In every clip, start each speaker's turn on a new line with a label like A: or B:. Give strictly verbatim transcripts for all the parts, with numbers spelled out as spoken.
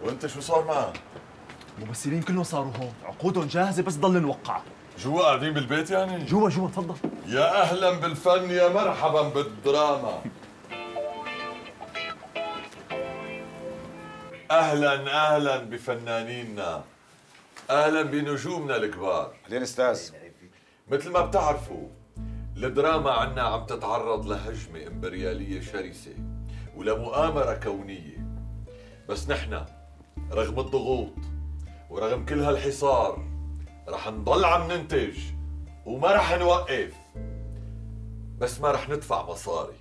A: وانت شو صار معك؟
B: الممثلين كلهم صاروا هون، عقودهم جاهزه بس ضل نوقع.
A: جوا قاعدين بالبيت يعني؟
B: جوا جوا تفضل.
A: يا اهلا بالفن، يا مرحبا بالدراما. اهلا اهلا بفنانيننا، اهلا بنجومنا الكبار.
C: اهلين استاذ.
A: مثل ما بتعرفوا الدراما عنا عم تتعرض لهجمة امبريالية شرسة ولمؤامرة كونية، بس نحن رغم الضغوط ورغم كل هالحصار رح نضل عم ننتج وما رح نوقف، بس ما رح ندفع مصاري.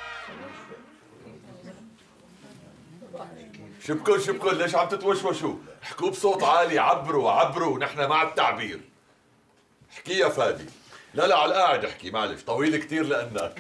A: شبكن شبكن ليش عم تتوشوشوا؟ احكوا بصوت عالي، عبروا عبروا، نحن مع التعبير. احكي يا فادي. لا لا على القاعد احكي، معلش طويل كثير لانك.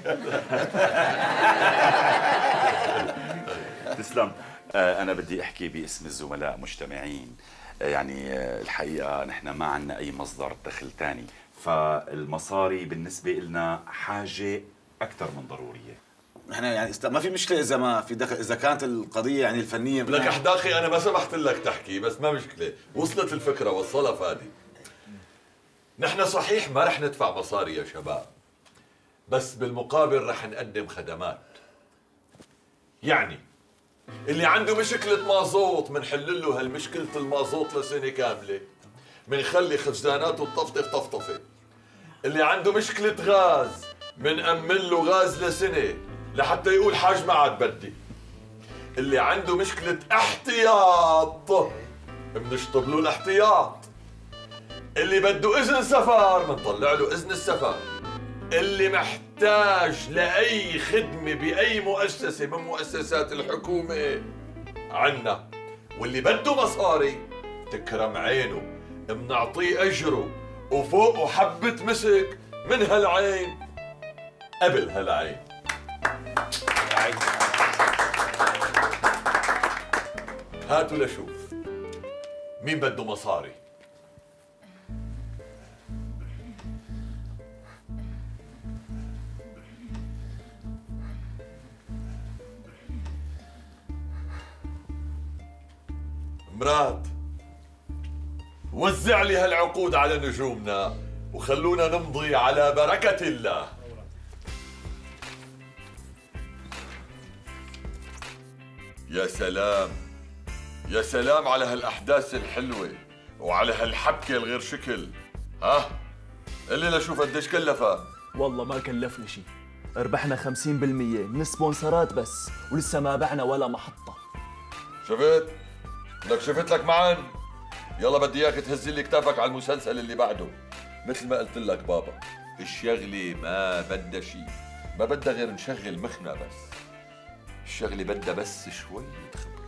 D: تسلم. انا بدي احكي باسم الزملاء مجتمعين. يعني الحقيقه نحن ما عندنا اي مصدر دخل ثاني، فالمصاري بالنسبه لنا حاجه اكثر من ضروريه.
C: نحن يعني است... ما في مشكله اذا ما في دخل، اذا كانت القضيه يعني الفنيه
A: لك احداقي انا ما سمحت لك تحكي، بس ما مشكله، وصلت الفكره، وصلها فادي. نحن صحيح ما رح ندفع مصاري يا شباب، بس بالمقابل رح نقدم خدمات. يعني اللي عنده مشكلة مازوت منحل له هالمشكلة المازوت لسنة كاملة، منخلي خزاناته تطفطف طفطفة. اللي عنده مشكلة غاز منأمن له غاز لسنة لحتى يقول حاج ما عاد بدي. اللي عنده مشكلة احتياط منشطب له الاحتياط. اللي بده إذن سفر منطلع له إذن السفر. اللي محتاج لأي خدمة بأي مؤسسة من مؤسسات الحكومة عنا، واللي بده مصاري تكرم عينه منعطيه أجره وفوقه حبة مسك من هالعين قبل هالعين. هاتوا لشوف مين بده مصاري. مراد وزع لي هالعقود على نجومنا وخلونا نمضي على بركة الله. يا سلام يا سلام على هالأحداث الحلوة وعلى هالحبكة الغير شكل. ها اللي لشوف قديش كلفها؟
B: والله ما كلفنا شيء، ربحنا خمسين بالمية من سبونسرات بس، ولسه ما بعنا ولا محطة.
A: شفت؟ لك شفت لك معن؟ يلا بدي اياك تهز لي كتافك على المسلسل اللي بعده. مثل ما قلت لك بابا، الشغلة ما بدها شيء، ما بدها غير نشغل مخنا بس. الشغلة بدها بس شوية خبرة.